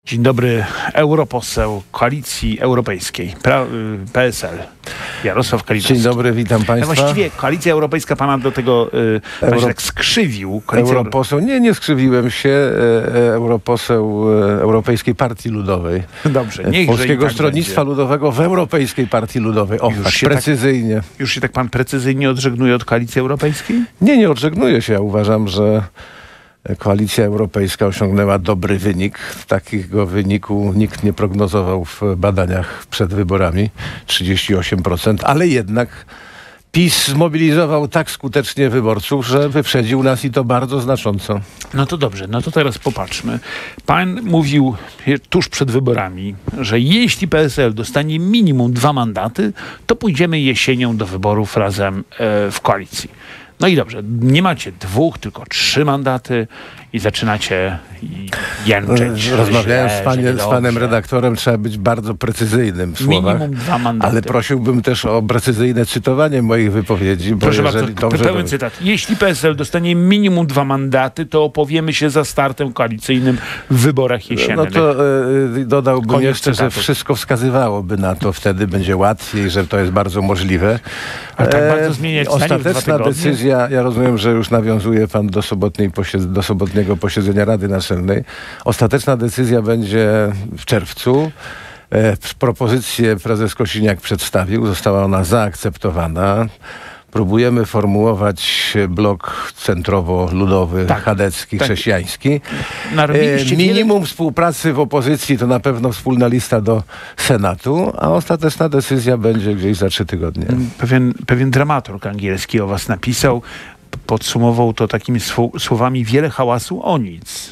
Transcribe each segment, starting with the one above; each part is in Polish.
Dzień dobry, europoseł Koalicji Europejskiej, PSL, Jarosław Kalinowski. Dzień dobry, witam państwa. Właściwie Koalicja Europejska pana do tego tak skrzywił. Europoseł, nie skrzywiłem się, europoseł Europejskiej Partii Ludowej. Dobrze, niech Polskiego tak Stronnictwa będzie. Ludowego w Europejskiej Partii Ludowej. O, tak precyzyjnie. Już się tak pan precyzyjnie odżegnuje od Koalicji Europejskiej? Nie odżegnuję się. Ja uważam, że Koalicja Europejska osiągnęła dobry wynik. Takiego wyniku nikt nie prognozował w badaniach przed wyborami. 38%, ale jednak PiS zmobilizował tak skutecznie wyborców, że wyprzedził nas i to bardzo znacząco. No to dobrze, no to teraz popatrzmy. Pan mówił tuż przed wyborami, że jeśli PSL dostanie minimum 2 mandaty, to pójdziemy jesienią do wyborów razem w koalicji. No i dobrze, nie macie 2, tylko 3 mandaty i zaczynacie jęczeć. Rozmawiałem z panem redaktorem, trzeba być bardzo precyzyjnym w słowach. Minimum 2 mandaty. Ale prosiłbym też o precyzyjne cytowanie moich wypowiedzi. Bo proszę bardzo, pełen cytat. Jeśli PSL dostanie minimum 2 mandaty, to opowiemy się za startem koalicyjnym w wyborach jesiennych. No to dodałbym jeszcze, że wszystko wskazywałoby na to. Wtedy będzie łatwiej, że to jest bardzo możliwe. Ale tak bardzo zmieniać ostateczna decyzja, ja rozumiem, że już nawiązuje pan do sobotniego posiedzenia Rady Naczelnej. Ostateczna decyzja będzie w czerwcu. Propozycję prezes Kosiniak przedstawił, została ona zaakceptowana. Próbujemy formułować blok centrowo-ludowy, chadecki, chrześcijański. Minimum współpracy w opozycji to na pewno wspólna lista do Senatu, a ostateczna decyzja będzie gdzieś za 3 tygodnie. Pewien dramaturg angielski o was napisał, podsumował to takimi słowami: wiele hałasu o nic.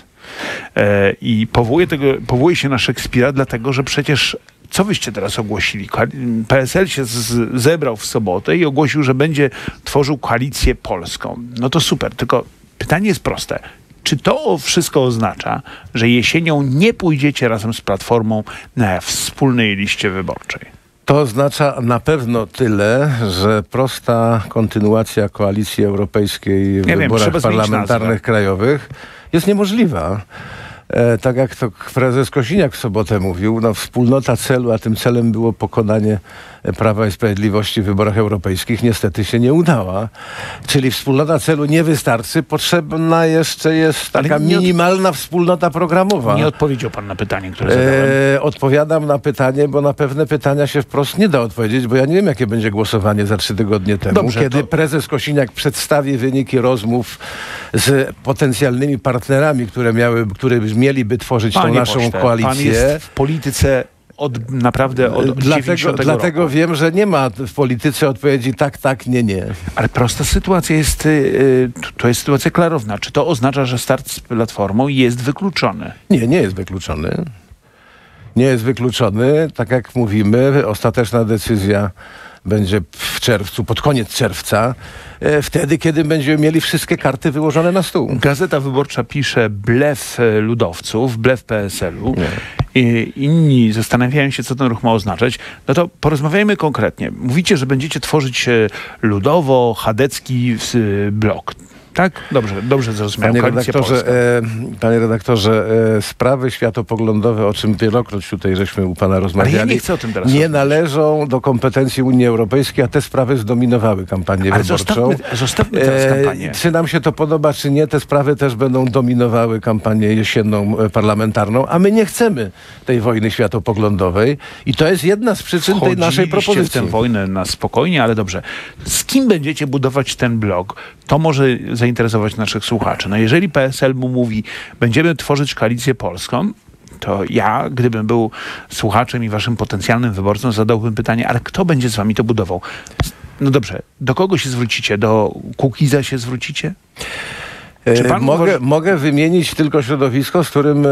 I powołuje się na Szekspira, dlatego że przecież co wyście teraz ogłosili? PSL się zebrał w sobotę i ogłosił, że będzie tworzył koalicję polską. No to super, tylko pytanie jest proste. Czy to wszystko oznacza, że jesienią nie pójdziecie razem z Platformą na wspólnej liście wyborczej? To oznacza na pewno tyle, że prosta kontynuacja Koalicji Europejskiej w wyborach parlamentarnych krajowych jest niemożliwa. Tak jak to prezes Kosiniak w sobotę mówił, no wspólnota celu, a tym celem było pokonanie Prawa i Sprawiedliwości w wyborach europejskich, niestety się nie udała. Czyli wspólnota celu nie wystarczy, potrzebna jeszcze jest taka minimalna wspólnota programowa. Nie odpowiedział pan na pytanie, które zadałem. Odpowiadam na pytanie, bo na pewne pytania się wprost nie da odpowiedzieć, bo ja nie wiem, jakie będzie głosowanie za 3 tygodnie temu, kiedy prezes Kosiniak przedstawi wyniki rozmów z potencjalnymi partnerami, które mieliby tworzyć tą naszą koalicję. Pan jest w polityce naprawdę od 90 Dlatego roku. wiem, że nie ma w polityce odpowiedzi tak, nie. Ale prosta sytuacja jest, to jest sytuacja klarowna. Czy to oznacza, że start z Platformą jest wykluczony? Nie jest wykluczony. Nie jest wykluczony. Tak jak mówimy, ostateczna decyzja będzie w czerwcu, pod koniec czerwca, wtedy, kiedy będziemy mieli wszystkie karty wyłożone na stół. Gazeta Wyborcza pisze blef ludowców, blef PSL-u. Inni zastanawiają się, co ten ruch ma oznaczać. No to porozmawiajmy konkretnie. Mówicie, że będziecie tworzyć ludowo-chadecki blok. Tak? Dobrze zrozumiałem. Panie redaktorze, sprawy światopoglądowe, o czym wielokroć tutaj żeśmy u pana rozmawiali, ale ja nie chcę o tym teraz nie należą do kompetencji Unii Europejskiej, a te sprawy zdominowały kampanię wyborczą. Zostawmy teraz kampanię. Czy nam się to podoba, czy nie, te sprawy też będą dominowały kampanię jesienną parlamentarną, a my nie chcemy tej wojny światopoglądowej i to jest jedna z przyczyn tej naszej propozycji. W tę wojnę na spokojnie, ale dobrze. Z kim będziecie budować ten blok? To może zainteresować naszych słuchaczy. No jeżeli PSL mu mówi, będziemy tworzyć koalicję polską, to ja, gdybym był słuchaczem i waszym potencjalnym wyborcą, zadałbym pytanie, ale kto będzie z wami to budował? No dobrze, do kogo się zwrócicie? Do Kukiza się zwrócicie? Czy pan mogę wymienić tylko środowisko, z którym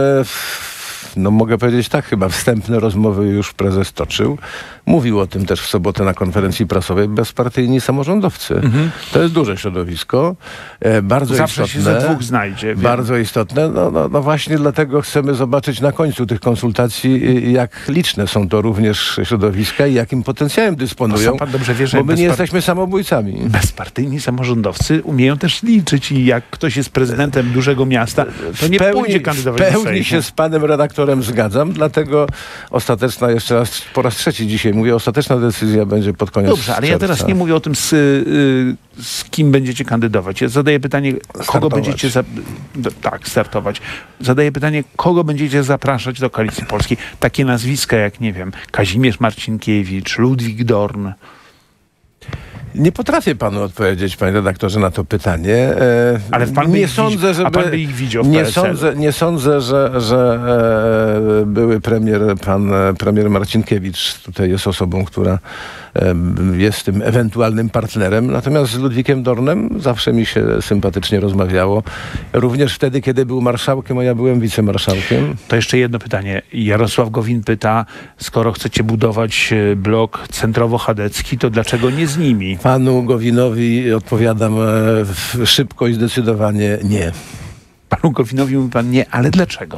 mogę powiedzieć tak, chyba wstępne rozmowy już prezes toczył. Mówił o tym też w sobotę na konferencji prasowej, bezpartyjni samorządowcy. To jest duże środowisko, bardzo zawsze istotne. Zawsze się ze 2 znajdzie. Bardzo istotne. No właśnie dlatego chcemy zobaczyć na końcu tych konsultacji, jak liczne są to również środowiska i jakim potencjałem dysponują, pan dobrze wie, że bo my nie jesteśmy samobójcami. Bezpartyjni samorządowcy umieją też liczyć i jak ktoś jest prezydentem dużego miasta, to nie pójdzie kandydować do Sejmu. W pełni się z panem redaktorem redaktorem zgadzam, dlatego ostateczna, jeszcze raz, po raz trzeci dzisiaj mówię, ostateczna decyzja będzie pod koniec Dobrze, ale ja teraz nie mówię o tym, z kim będziecie kandydować. Ja zadaję pytanie, kogo będziecie startować. Zadaję pytanie, kogo będziecie zapraszać do Koalicji Polskiej. Takie nazwiska jak, nie wiem, Kazimierz Marcinkiewicz, Ludwik Dorn. Nie potrafię panu odpowiedzieć, panie redaktorze, na to pytanie. Ale pan by ich widział w PSL. Nie sądzę, że były pan premier Marcinkiewicz tutaj jest osobą, która jest tym ewentualnym partnerem. Natomiast z Ludwikiem Dornem zawsze mi się sympatycznie rozmawiało. Również wtedy, kiedy był marszałkiem, a ja byłem wicemarszałkiem. To jeszcze jedno pytanie. Jarosław Gowin pyta, skoro chcecie budować blok centrowo-chadecki, to dlaczego nie z nimi? Panu Gowinowi odpowiadam szybko i zdecydowanie nie. Panu Gowinowi mówi pan nie, ale dlaczego?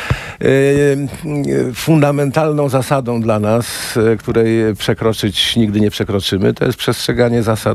Fundamentalną zasadą dla nas, której przekroczyć nigdy nie przekroczymy, to jest przestrzeganie zasad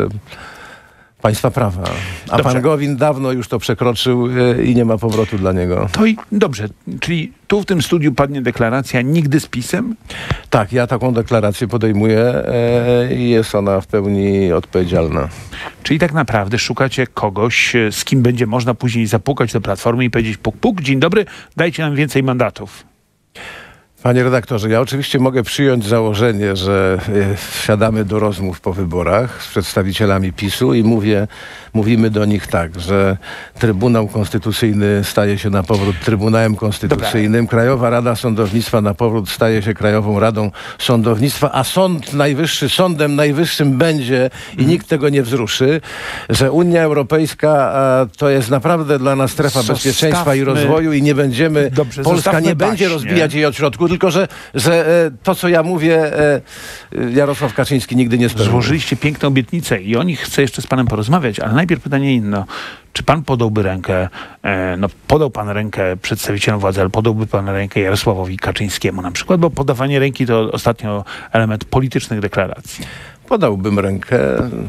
państwa prawa. A dobrze. Pan Gowin dawno już to przekroczył i nie ma powrotu dla niego. To i dobrze, czyli tu w tym studiu padnie deklaracja nigdy z PiS-em? Tak, ja taką deklarację podejmuję i jest ona w pełni odpowiedzialna. Czyli tak naprawdę szukacie kogoś, z kim będzie można później zapukać do Platformy i powiedzieć puk, puk, dzień dobry, dajcie nam więcej mandatów. Panie redaktorze, ja oczywiście mogę przyjąć założenie, że wsiadamy do rozmów po wyborach z przedstawicielami PiS-u i mówimy do nich tak, że Trybunał Konstytucyjny staje się na powrót Trybunałem Konstytucyjnym, dobra. Krajowa Rada Sądownictwa na powrót staje się Krajową Radą Sądownictwa, a Sąd Najwyższy Sądem Najwyższym będzie i nikt tego nie wzruszy, że Unia Europejska to jest naprawdę dla nas strefa bezpieczeństwa i rozwoju i nie będziemy, dobrze, Polska nie będzie rozbijać jej od środku, tylko że to, co ja mówię, Jarosław Kaczyński nigdy nie spełnił. Złożyliście piękną obietnicę i o nich chcę jeszcze z panem porozmawiać, ale najpierw pytanie inne. Czy pan podałby rękę, podał pan rękę przedstawicielom władzy, ale podałby pan rękę Jarosławowi Kaczyńskiemu na przykład, bo podawanie ręki to ostatnio element politycznych deklaracji. Podałbym rękę.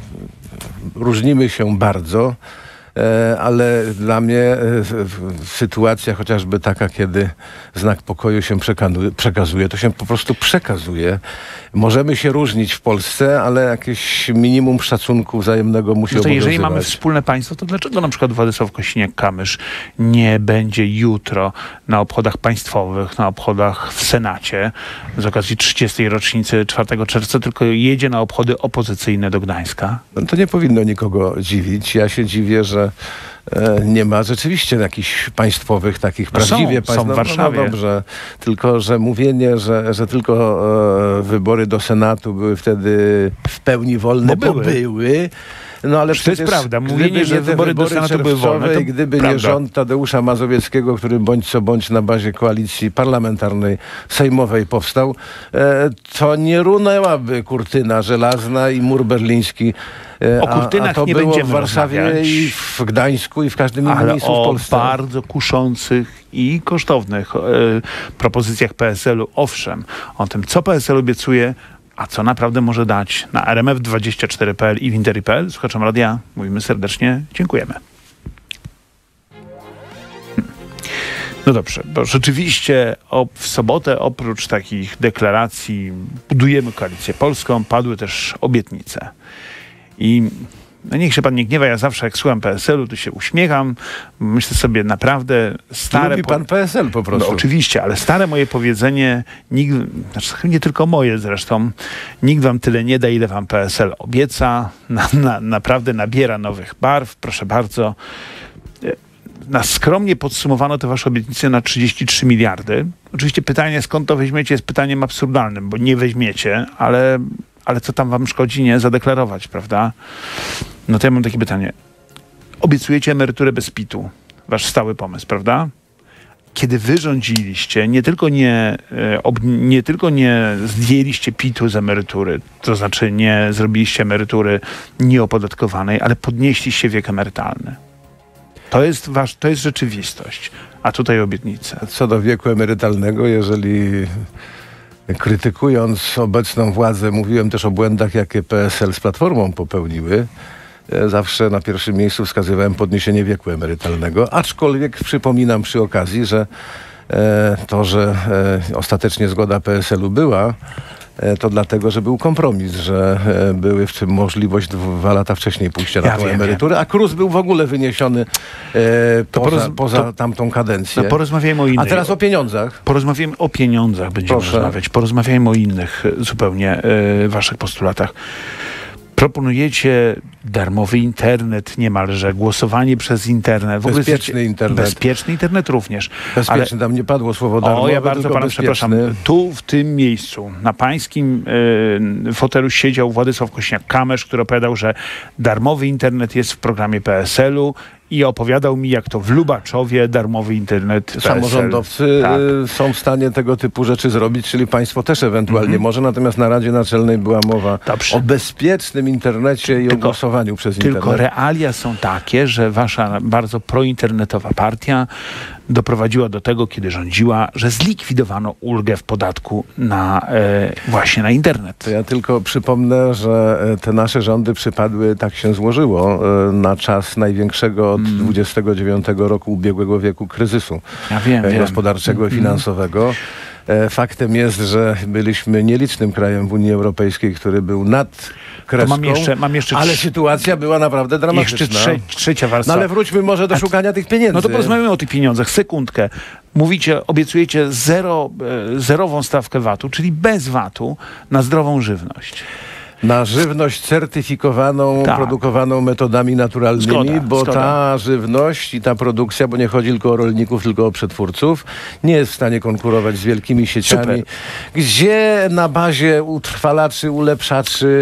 Różnimy się bardzo. Ale dla mnie sytuacja chociażby taka, kiedy znak pokoju się przekazuje, to się po prostu przekazuje. Możemy się różnić w Polsce, ale jakieś minimum szacunku wzajemnego musi obowiązywać. Jeżeli mamy wspólne państwo, to dlaczego na przykład Władysław Kosiniak-Kamysz nie będzie jutro na obchodach państwowych, na obchodach w Senacie z okazji 30. rocznicy 4 czerwca, tylko jedzie na obchody opozycyjne do Gdańska? No to nie powinno nikogo dziwić. Ja się dziwię, że nie ma rzeczywiście jakichś państwowych, takich prawdziwie są w Warszawie. No dobrze, tylko że mówienie, że tylko wybory do Senatu były wtedy w pełni wolne, bo były. No ale to jest prawda. Mówienie, że wybory do Senatu były wolne, to gdyby prawda. nie rząd Tadeusza Mazowieckiego, który bądź co bądź na bazie koalicji parlamentarnej, sejmowej powstał, to nie runęłaby kurtyna żelazna i mur berliński. O kurtynach a to nie było będziemy w Warszawie rozmawiać, i w Gdańsku i w każdym innym miejscu w Polsce. Ale o bardzo kuszących i kosztownych propozycjach PSL-u. Owszem, o tym, co PSL obiecuje, a co naprawdę może dać na RMF24.pl i Wintery.pl. Słuchaczom radia mówimy serdecznie dziękujemy. No dobrze, bo rzeczywiście w sobotę oprócz takich deklaracji budujemy koalicję polską, padły też obietnice. I no niech się pan nie gniewa, ja zawsze jak słucham PSL-u, to się uśmiecham. Myślę sobie naprawdę stare... Lubi pan PSL po prostu. No, oczywiście, ale stare moje powiedzenie, nie tylko moje zresztą, nikt wam tyle nie da, ile wam PSL obieca. Naprawdę nabiera nowych barw, proszę bardzo. Skromnie podsumowano te wasze obietnice na 33 miliardy. Oczywiście pytanie, skąd to weźmiecie, jest pytaniem absurdalnym, bo nie weźmiecie, ale co tam wam szkodzi nie zadeklarować, prawda? No to ja mam takie pytanie. Obiecujecie emeryturę bez PIT-u. Wasz stały pomysł, prawda? Kiedy wy rządziliście, nie tylko nie zdjęliście PIT-u z emerytury, to znaczy nie zrobiliście emerytury nieopodatkowanej, ale podnieśliście wiek emerytalny. To jest rzeczywistość, a tutaj obietnice. Co do wieku emerytalnego, jeżeli krytykując obecną władzę, mówiłem też o błędach, jakie PSL z Platformą popełniły, zawsze na pierwszym miejscu wskazywałem podniesienie wieku emerytalnego, aczkolwiek przypominam przy okazji, że To, że ostatecznie zgoda PSL-u była, to dlatego, że był kompromis, że były w tym możliwość 2 lata wcześniej pójścia na tą emeryturę, a KRUS był w ogóle wyniesiony poza tamtą kadencję. No, porozmawiajmy o innych. A teraz o pieniądzach. Porozmawiajmy o pieniądzach, będziemy rozmawiać. Porozmawiajmy o innych zupełnie waszych postulatach. Proponujecie darmowy internet niemalże, głosowanie przez internet. W ogóle bezpieczny internet. Bezpieczny internet również. Bezpieczny, tam nie padło słowo darmowy. Ja bardzo pana przepraszam. Tu, w tym miejscu, na pańskim fotelu siedział Władysław Kośniak-Kamysz, który opowiadał, że darmowy internet jest w programie PSL-u i opowiadał mi, jak to w Lubaczowie darmowy internet PSL. Samorządowcy są w stanie tego typu rzeczy zrobić, czyli państwo też ewentualnie może, natomiast na Radzie Naczelnej była mowa o bezpiecznym internecie i o głosowaniu przez internet. Tylko realia są takie, że wasza bardzo prointernetowa partia doprowadziła do tego, kiedy rządziła, że zlikwidowano ulgę w podatku właśnie na internet. To ja tylko przypomnę, że te nasze rządy przypadły, tak się złożyło, na czas największego od 29 roku ubiegłego wieku kryzysu gospodarczego i finansowego. Faktem jest, że byliśmy nielicznym krajem w Unii Europejskiej, który był nad kreską, mam jeszcze ale sytuacja była naprawdę dramatyczna. Jeszcze trzecia warstwa. No ale wróćmy może do szukania tych pieniędzy. No to porozmawiamy o tych pieniądzach. Sekundkę. Mówicie, obiecujecie zerową stawkę VAT-u, czyli bez VAT-u na zdrową żywność. Na żywność certyfikowaną, produkowaną metodami naturalnymi, bo ta żywność i ta produkcja, bo nie chodzi tylko o rolników, tylko o przetwórców, nie jest w stanie konkurować z wielkimi sieciami, gdzie na bazie utrwalaczy, ulepszaczy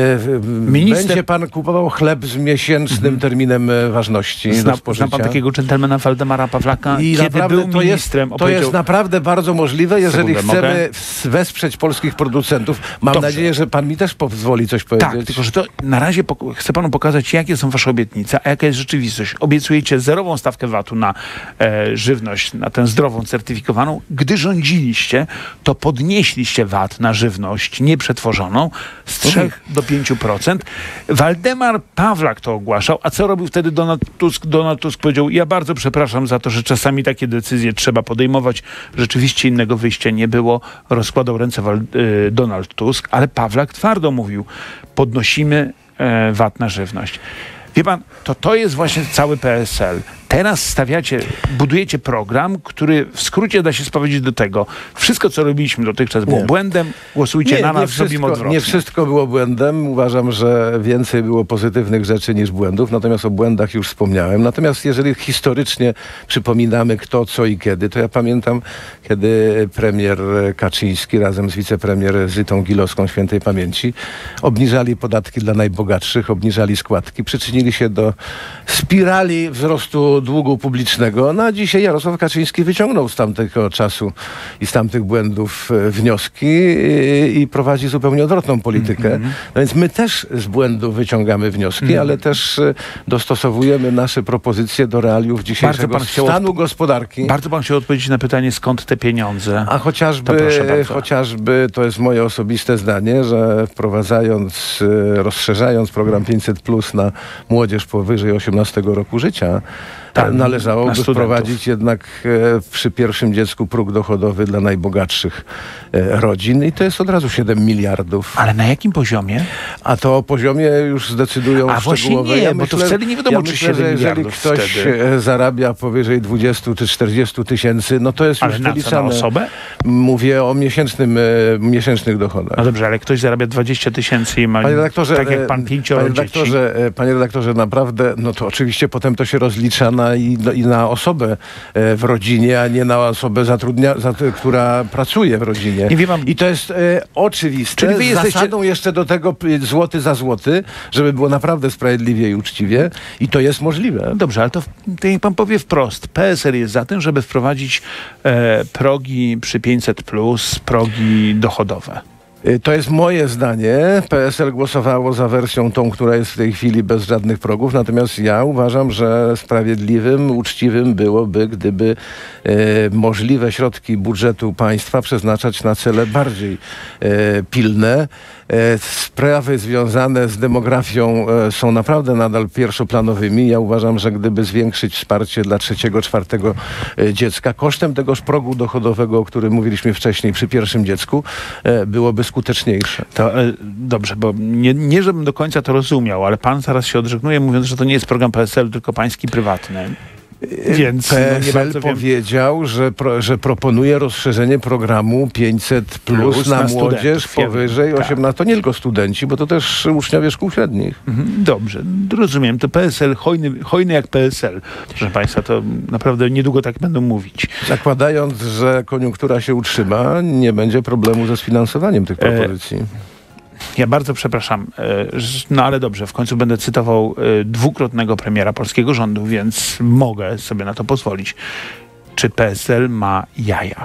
będzie pan kupował chleb z miesięcznym terminem ważności. Zna pan takiego dżentelmena Waldemara Pawlaka, i kiedy był ministrem? To jest naprawdę bardzo możliwe, jeżeli chcemy wesprzeć polskich producentów. Mam nadzieję, że pan mi też pozwoli coś powiedzieć. Tak, tylko że to na razie chcę panu pokazać, jakie są wasze obietnice, a jaka jest rzeczywistość. Obiecujecie zerową stawkę VAT-u na żywność, na tę zdrową, certyfikowaną. Gdy rządziliście, to podnieśliście VAT na żywność nieprzetworzoną z 3 do 5%. Waldemar Pawlak to ogłaszał, a co robił wtedy Donald Tusk? Donald Tusk powiedział, ja bardzo przepraszam za to, że czasami takie decyzje trzeba podejmować. Rzeczywiście innego wyjścia nie było. Rozkładał ręce Donald Tusk, ale Pawlak twardo mówił, podnosimy VAT na żywność. Wie pan, to jest właśnie cały PSL. Teraz budujecie program, który w skrócie da się sprowadzić do tego. Wszystko, co robiliśmy dotychczas było błędem. Głosujcie na nas, zrobimy odwrotnie. Nie wszystko było błędem. Uważam, że więcej było pozytywnych rzeczy niż błędów. Natomiast o błędach już wspomniałem. Natomiast jeżeli historycznie przypominamy kto, co i kiedy, to ja pamiętam, kiedy premier Kaczyński razem z wicepremier Zytą Gilowską świętej pamięci obniżali podatki dla najbogatszych, obniżali składki, przyczynili się do spirali wzrostu długu publicznego. No a dzisiaj Jarosław Kaczyński wyciągnął z tamtego czasu i z tamtych błędów wnioski i prowadzi zupełnie odwrotną politykę. No więc my też z błędów wyciągamy wnioski, ale też dostosowujemy nasze propozycje do realiów dzisiejszego stanu gospodarki. Bardzo pan chciał odpowiedzieć na pytanie, skąd te pieniądze. A chociażby to jest moje osobiste zdanie, że rozszerzając program 500+ na młodzież powyżej 18 roku życia, należałoby wprowadzić jednak przy pierwszym dziecku próg dochodowy dla najbogatszych rodzin i to jest od razu 7 miliardów. Ale na jakim poziomie? A to o poziomie już zdecydują szczegółowe. Właśnie nie, bo to wtedy nie wiadomo, czy 7 miliardów. Jeżeli ktoś zarabia powyżej 20 czy 40 tysięcy, no to jest już wyliczane. Na osobę? Mówię o miesięcznych dochodach. No dobrze, ale ktoś zarabia 20 tysięcy i ma, tak jak pan 5 dzieci. Panie redaktorze, naprawdę, no to oczywiście potem to się rozlicza i na osobę w rodzinie, a nie na osobę która pracuje w rodzinie. Nie wiem, I to jest oczywiste. Czyli wy zasadą jeszcze do tego złoty za złoty, żeby było naprawdę sprawiedliwie i uczciwie. I to jest możliwe. No dobrze, ale to niech pan powie wprost. PSL jest za tym, żeby wprowadzić progi przy 500+, progi dochodowe. To jest moje zdanie. PSL głosowało za wersją tą, która jest w tej chwili bez żadnych progów, natomiast ja uważam, że sprawiedliwym, uczciwym byłoby, gdyby możliwe środki budżetu państwa przeznaczać na cele bardziej pilne. Sprawy związane z demografią są naprawdę nadal pierwszoplanowymi. Ja uważam, że gdyby zwiększyć wsparcie dla 3., 4. dziecka kosztem tegoż progu dochodowego, o którym mówiliśmy wcześniej przy pierwszym dziecku, byłoby skuteczniejsze. To dobrze, bo nie żebym do końca to rozumiał, ale pan zaraz się odżegnuje, mówiąc, że to nie jest program PSL, tylko pański prywatny. Więc PSL powiedział, że proponuje rozszerzenie programu 500+ na młodzież powyżej 18. To nie tylko studenci, bo to też uczniowie szkół średnich. Dobrze, rozumiem. To PSL, hojny jak PSL. Proszę państwa, to naprawdę niedługo tak będą mówić. Zakładając, że koniunktura się utrzyma, nie będzie problemu ze sfinansowaniem tych propozycji. Ja bardzo przepraszam, no ale dobrze, w końcu będę cytował dwukrotnego premiera polskiego rządu, więc mogę sobie na to pozwolić. Czy PSL ma jaja?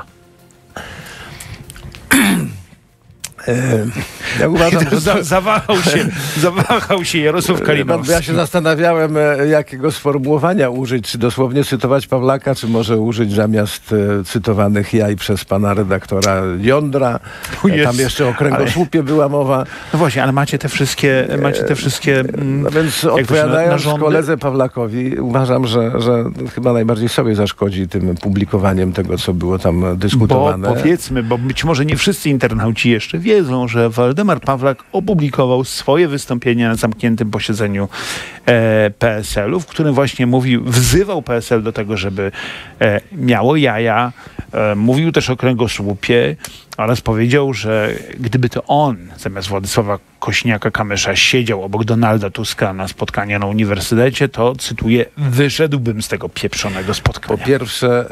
Ja uważam, że zawahał się Jarosław Kalinowski. Ja się zastanawiałem, jakiego sformułowania użyć, czy dosłownie cytować Pawlaka, czy może użyć zamiast cytowanych jaj przez pana redaktora Jądra. Tam jeszcze o kręgosłupie była mowa. No właśnie, ale macie te wszystkie no więc odpowiadając koledze Pawlakowi, uważam, że chyba najbardziej sobie zaszkodzi tym publikowaniem tego, co było tam dyskutowane. Bo powiedzmy, bo być może nie wszyscy internauci jeszcze wiedzą, że Waldemar Pawlak opublikował swoje wystąpienie na zamkniętym posiedzeniu PSL-u, w którym właśnie wzywał PSL do tego, żeby miało jaja. Mówił też o kręgosłupie oraz powiedział, że gdyby to on zamiast Władysława Kosiniaka-Kamysza siedział obok Donalda Tuska na spotkaniu na uniwersytecie, to, cytuję, wyszedłbym z tego pieprzonego spotkania. Po pierwsze,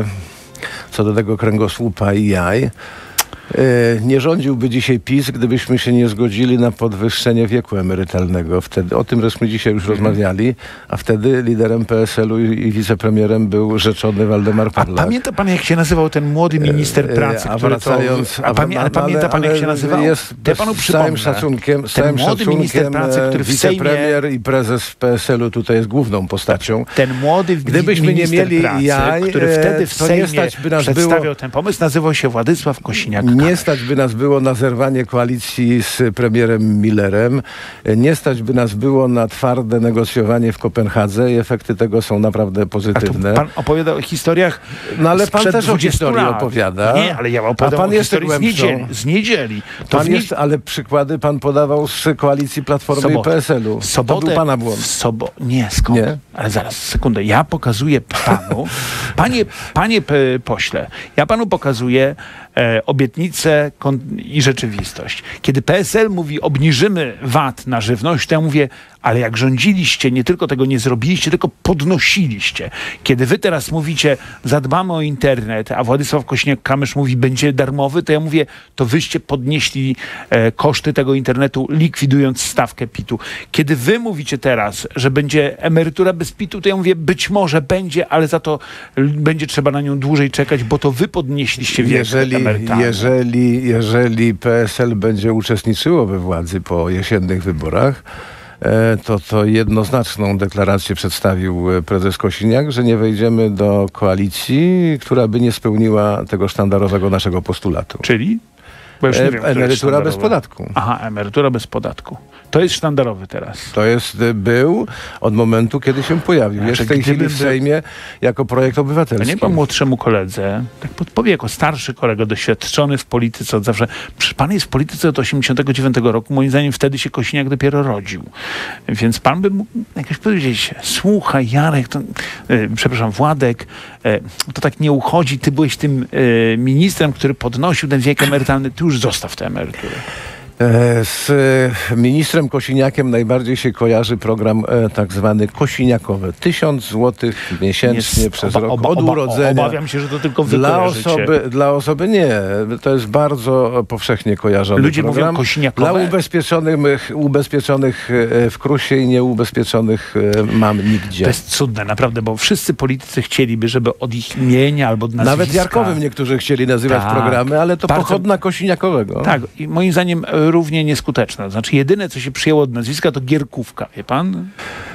co do tego kręgosłupa i jaj, nie rządziłby dzisiaj PiS, gdybyśmy się nie zgodzili na podwyższenie wieku emerytalnego. Wtedy, o tym żeśmy dzisiaj już rozmawiali, a wtedy liderem PSL-u i wicepremierem był rzeczony Waldemar Pawlak. A pamięta pan, jak się nazywał ten młody minister pracy, pamięta pan, jak się nazywał? Ja panu z całym szacunkiem, wicepremier i prezes PSL-u tutaj jest główną postacią. Ten młody Gdybyśmy nie mieli pracy, jaj, który wtedy w Sejmie przedstawiał ten pomysł, nazywał się Władysław Kosiniak. Nie stać by nas było na zerwanie koalicji z premierem Millerem. Nie stać by nas było na twarde negocjowanie w Kopenhadze i efekty tego są naprawdę pozytywne. Pan opowiada o historiach. No ale pan też o historii opowiada. Nie, ale ja opowiadam o historii z niedzieli. Ale przykłady pan podawał z koalicji Platformy i PSL-u. To był pana błąd. Nie, skąd? Nie? Ale zaraz, sekundę. Ja pokazuję panu, panie pośle, ja panu pokazuję obietnicę i rzeczywistość. Kiedy PSL mówi, obniżymy VAT na żywność, to ja mówię, ale jak rządziliście, nie tylko tego nie zrobiliście, tylko podnosiliście. Kiedy wy teraz mówicie, zadbamy o internet, a Władysław Kosiniak-Kamysz mówi, będzie darmowy, to ja mówię, to wyście podnieśli koszty tego internetu, likwidując stawkę PIT-u. Kiedy wy mówicie teraz, że będzie emerytura bez PIT-u, to ja mówię, być może będzie, ale za to będzie trzeba na nią dłużej czekać, bo to wy podnieśliście wiek emerytalny. Jeżeli PSL będzie uczestniczyło we władzy po jesiennych wyborach, to jednoznaczną deklarację przedstawił prezes Kosiniak, że nie wejdziemy do koalicji, która by nie spełniła tego sztandarowego naszego postulatu. Czyli? Bo już nie wiem, emerytura bez podatku. Aha, emerytura bez podatku. To jest sztandarowy teraz. To był od momentu, kiedy się pojawił. Jest w tej chwili w Sejmie jako projekt obywatelski. A nie pan młodszemu koledze, tak podpowie jako starszy kolega, doświadczony w polityce od zawsze. Pan jest w polityce od 89 roku. Moim zdaniem wtedy się Kosiniak dopiero rodził. Więc pan by mógł jakoś powiedzieć, słuchaj Jarek, przepraszam, Władek, to tak nie uchodzi. Ty byłeś tym ministrem, który podnosił ten wiek emerytalny. Ty już zostaw tę emeryturę. Z ministrem Kosiniakiem najbardziej się kojarzy program tak zwany kosiniakowy. 1000 zł miesięcznie przez rok od urodzenia. Obawiam się, że to tylko wy dla osoby nie. To jest bardzo powszechnie kojarzony Ludzie program. mówią kosiniakowe. Dla ubezpieczonych w KRUS-ie i nieubezpieczonych mam nigdzie. To jest cudne, naprawdę, bo wszyscy politycy chcieliby, żeby od ich imienia albo od nazwiska... Nawet Jarkowym niektórzy chcieli nazywać programy, ale to pochodna kosiniakowego. Tak, i moim zdaniem równie nieskuteczna. Znaczy jedyne, co się przyjęło od nazwiska, to Gierkówka, wie pan?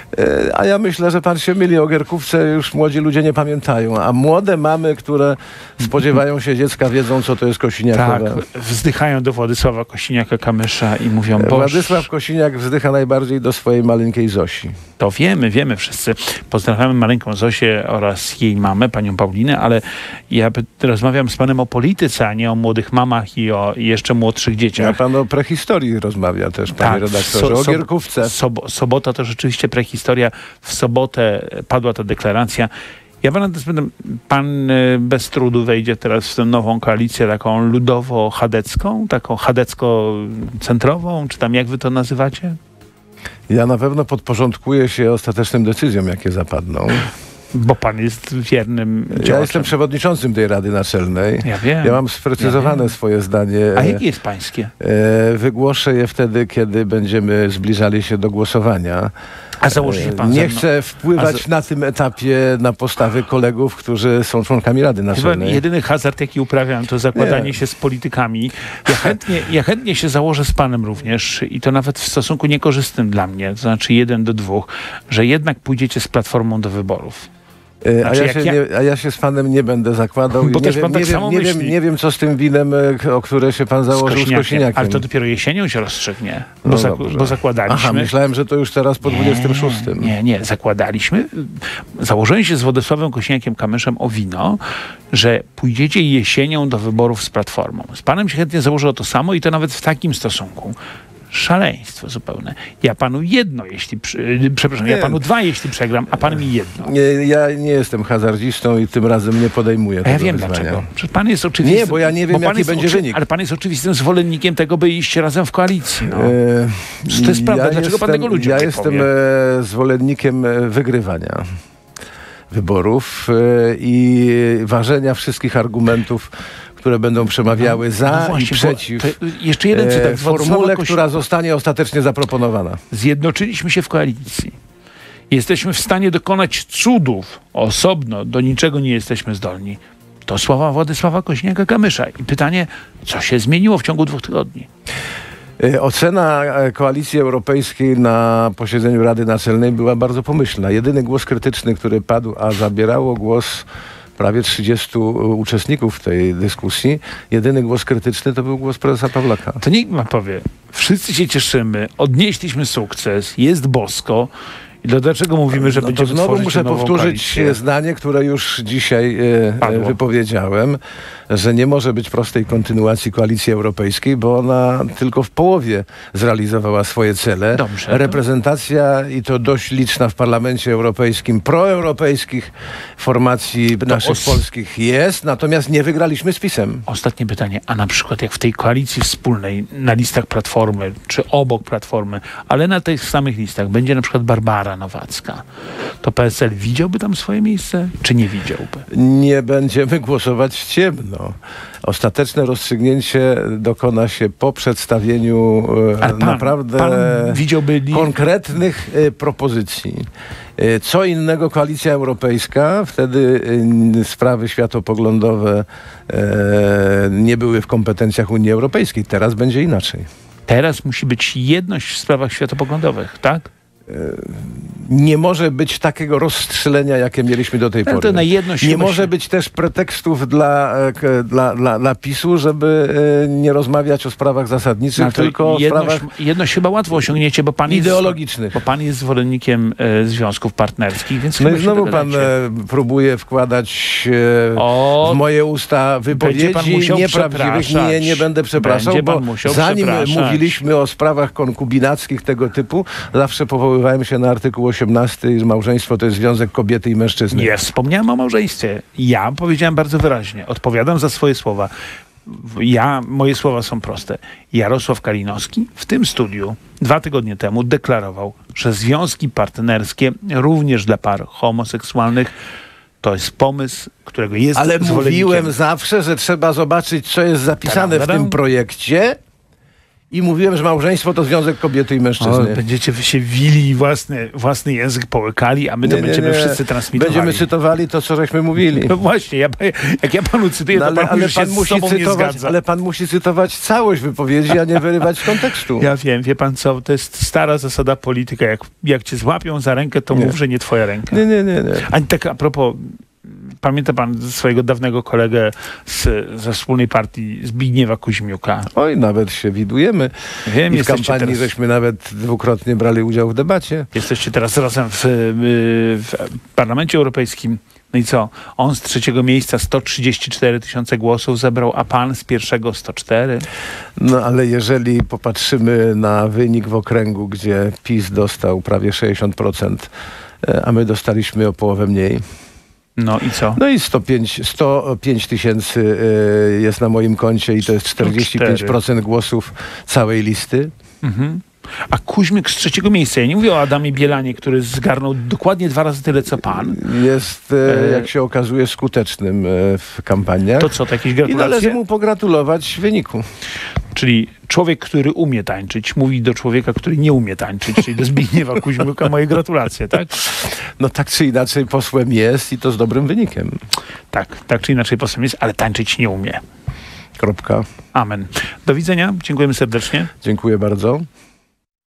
A ja myślę, że pan się myli. O Gierkówce już młodzi ludzie nie pamiętają. A młode mamy, które spodziewają się dziecka, wiedzą, co to jest kosiniakowe. Tak, wzdychają do Władysława Kosiniaka-Kamysza i mówią... Władysław Kosiniak wzdycha najbardziej do swojej maleńkiej Zosi. To wiemy wszyscy. Pozdrawiamy maleńką Zosię oraz jej mamę, panią Paulinę, ale ja rozmawiam z panem o polityce, a nie o młodych mamach i o jeszcze młodszych dzieciach. A pan o prehistorii rozmawia też, panie redaktorze, o Gierkówce. Sobota to rzeczywiście prehistoria. W sobotę padła ta deklaracja. Ja pana teraz pytam, pan bez trudu wejdzie teraz w tę nową koalicję taką ludowo-chadecką, taką chadecko-centrową, czy tam jak wy to nazywacie? Ja na pewno podporządkuję się ostatecznym decyzjom, jakie zapadną. Bo pan jest wiernym działaczem. Ja jestem przewodniczącym tej Rady Naczelnej. Ja wiem. Ja mam sprecyzowane swoje zdanie. A jakie jest pańskie? Wygłoszę je wtedy, kiedy będziemy zbliżali się do głosowania. A założy się pan Nie chcę wpływać na tym etapie na postawy kolegów, którzy są członkami Rady Naczelnej. Chyba jedyny hazard, jaki uprawiam, to zakładanie się z politykami. Ja chętnie się założę z panem również i to nawet w stosunku niekorzystnym dla mnie, to znaczy 1:2, że jednak pójdziecie z Platformą do wyborów. Znaczy, a ja się z panem nie będę zakładał. Bo też pan tak samo myśli. Nie wiem, co z tym winem, o które się pan założył z Kosiniakiem. Ale to dopiero jesienią się rozstrzygnie, bo zakładaliśmy... Aha, myślałem, że to już teraz po 26. Nie, zakładaliśmy. Założyłem się z Władysławem Kosiniakiem-Kamyszem o wino, że pójdziecie jesienią do wyborów z Platformą. Z panem się chętnie założę to samo i to nawet w takim stosunku. Szaleństwo zupełne. Ja panu jedno, ja panu 2, jeśli przegram, a pan mi jedno. Ja nie jestem hazardzistą i tym razem nie podejmuję tego ja wiem wyzwania. dlaczego. Że pan jest oczywistym... Nie, bo ja nie wiem, jaki będzie wynik. Ale pan jest oczywistym zwolennikiem tego, by iść razem w koalicji. No. To jest prawda. Dlaczego pan tego ludziom nie jestem zwolennikiem wygrywania wyborów i ważenia wszystkich argumentów, które będą przemawiały za i przeciw jeszcze jeden cytat formule, która zostanie ostatecznie zaproponowana. Zjednoczyliśmy się w koalicji. Jesteśmy w stanie dokonać cudów osobno. Do niczego nie jesteśmy zdolni. To słowa Władysława Kosiniaka-Kamysza. I pytanie, co się zmieniło w ciągu 2 tygodni? Ocena Koalicji Europejskiej na posiedzeniu Rady Naczelnej była bardzo pomyślna. Jedyny głos krytyczny, który padł, a zabierało głos prawie 30 uczestników tej dyskusji, jedyny głos krytyczny to był głos prezesa Pawlaka. To nikt ma powie, wszyscy się cieszymy, odnieśliśmy sukces, jest bosko. I dlaczego mówimy, że będziemy znowu tworzyć muszę nową powtórzyć koalicję? zdanie, które już dzisiaj wypowiedziałem, że nie może być prostej kontynuacji Koalicji Europejskiej, bo ona tylko w połowie zrealizowała swoje cele. Dobrze, reprezentacja i to dość liczna w Parlamencie Europejskim proeuropejskich formacji naszych polskich jest, natomiast nie wygraliśmy z PiS-em. Ostatnie pytanie, a na przykład jak w tej koalicji wspólnej na listach Platformy, czy obok Platformy, ale na tych samych listach będzie na przykład Barbara Nowacka, to PSL widziałby tam swoje miejsce, czy nie widziałby? Nie będziemy głosować w ciemno. Ostateczne rozstrzygnięcie dokona się po przedstawieniu naprawdę konkretnych propozycji. Co innego Koalicja Europejska, wtedy sprawy światopoglądowe nie były w kompetencjach Unii Europejskiej. Teraz będzie inaczej. Teraz musi być jedność w sprawach światopoglądoach, tak? Nie może być takiego rozstrzelenia, jakie mieliśmy do tej pory. Nie może być też pretekstów dla PiS-u, żeby nie rozmawiać o sprawach zasadniczych, tylko o sprawach jedność chyba łatwo osiągniecie, bo pan ideologicznych. Bo pan jest zwolennikiem związków partnerskich, więc no i znowu pan próbuje wkładać w moje usta wypowiedzi nieprawdziwych. Nie będę przepraszał, bo zanim mówiliśmy o sprawach konkubinackich tego typu, zawsze powoływałem się na artykuł 18, że małżeństwo to jest związek kobiety i mężczyzny. Nie wspomniałem o małżeństwie. Ja powiedziałem bardzo wyraźnie, odpowiadam za swoje słowa. Moje słowa są proste. Jarosław Kalinowski w tym studiu 2 tygodnie temu deklarował, że związki partnerskie również dla par homoseksualnych to jest pomysł, którego jest Ale zwolennikiem. mówiłem zawsze, że trzeba zobaczyć, co jest zapisane w tym projekcie. I mówiłem, że małżeństwo to związek kobiety i mężczyzny. Będziecie się wili i własny język połykali, a my to będziemy wszyscy transmitowali. Będziemy cytowali to, co żeśmy mówili. No właśnie, jak ja panu cytuję, to pan mówi, że się z sobą nie zgadza. Ale pan musi cytować całość wypowiedzi, a nie wyrywać z kontekstu. Ja wiem, wie pan co, to jest stara zasada polityka. Jak cię złapią za rękę, to mów, że nie twoja ręka. Nie. Ani tak a propos, pamięta pan swojego dawnego kolegę ze wspólnej partii Zbigniewa Kuźmiuka? Oj, nawet się widujemy. Wiem, I w kampanii żeśmy nawet dwukrotnie brali udział w debacie. Jesteście teraz razem w Parlamencie Europejskim. No i co? On z 3. miejsca 134 000 głosów zebrał, a pan z 1. 104. No ale jeżeli popatrzymy na wynik w okręgu, gdzie PiS dostał prawie 60%, a my dostaliśmy o połowę mniej. No i co? No i 105 000 jest na moim koncie i to jest 45% głosów całej listy. Mhm. A Kuźmiuk z 3. miejsca. Ja nie mówię o Adamie Bielanie, który zgarnął dokładnie 2 razy tyle, co pan. Jest, jak się okazuje, skutecznym w kampaniach. To co, to jakieś gratulacje? I należy mu pogratulować wyniku. Czyli człowiek, który umie tańczyć, mówi do człowieka, który nie umie tańczyć, czyli do Zbigniewa Kuźmiuka, moje gratulacje, tak? No tak czy inaczej posłem jest i to z dobrym wynikiem. Tak czy inaczej posłem jest, ale tańczyć nie umie. Kropka. Amen. Do widzenia, dziękujemy serdecznie. Dziękuję bardzo.